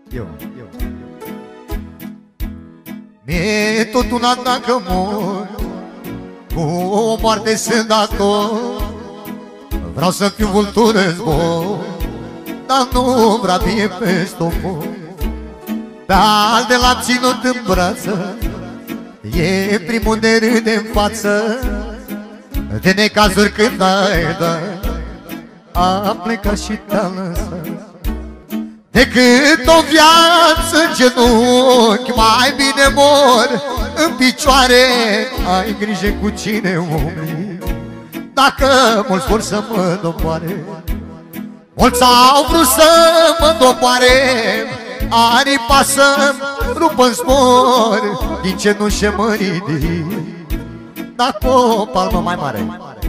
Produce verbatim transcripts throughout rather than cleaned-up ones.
Eu, eu, eu. Mi-e tot una dacă mor, cu o moarte sunt dator. Vreau să fiu vultur în zbor, dar nu vrea mie pe stopor. Pe al de l-am ținut în brață, e primul de râde în față. De necazuri când ai dat, a plecat și te-a lăsat. Decât o viață în genunchi, mai bine mor în picioare. Ai grijă cu cine umbli, dacă mulți vor să mă doboare. Mulți au vrut să mă doboare, aripa să-mi rupă-n zbor. Din cenușă mă ridic, dacă o palmă mai mare.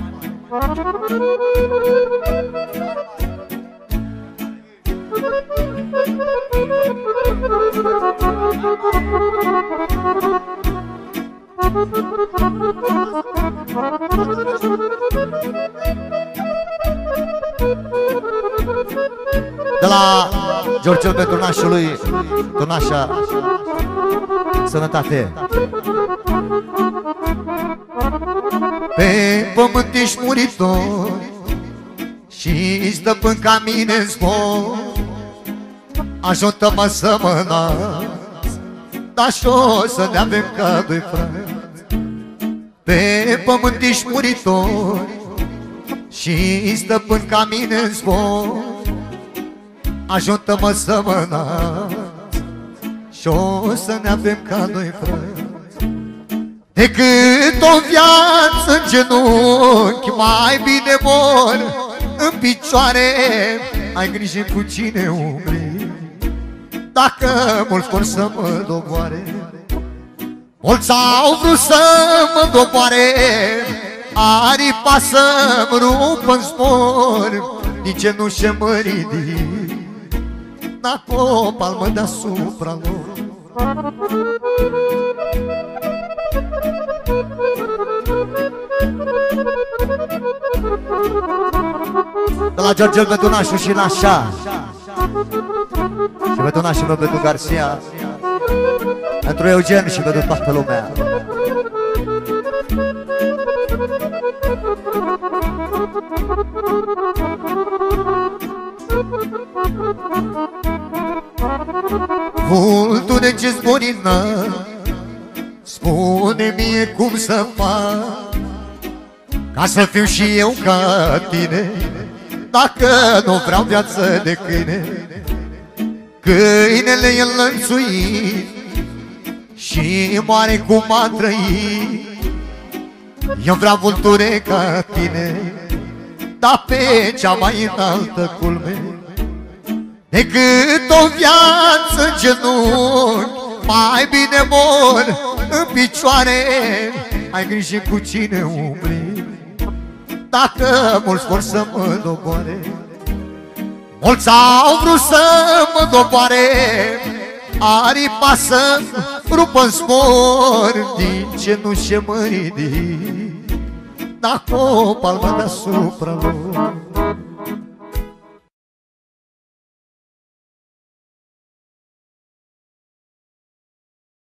De la Georgiel pe turnașului, turnașa, sănătate. Pe pământ ești muritor și stăpân ca mine în zbor. Ajută-mă să mă nasc, dar și-o să ne avem ca doi frați. Pe pământ ești muritor și stăpân ca mine în zbor. Ajută-mă să mă nasc și-o să ne avem ca doi frați. Decât o viață în genunchi, mai bine mor în picioare. Ai grijă cu cine umbli, dacă mulți vor să mă doboare. Mulți au vrut să mă doboare, aripa să-mi rupă-n zbor. Din cenușă mă ridic, dacă o palmă deasupra lor. De la Georgiel Betunașu și Nașa și Betunașu și Betu Garcia, pentru Eugen și pentru toată lumea. Vulture ce zbori înalt, spune mie cum să fac ca să fiu și eu ca tine, dacă nu vreau viață de câine. Câinele e înlănțuit și moare cum a trăit. Eu vreau vulture ca tine, dar pe cea mai înaltă culme. Decât o viață în genunchi, mai bine mor în picioare. Ai grijă cu cine umbli, dacă mulți vor să mă doboare. Mulți au vrut să mă doboare, aripa să rupă-n zbor. Din cenușă mă ridic, dacă o palmă deasupra lor.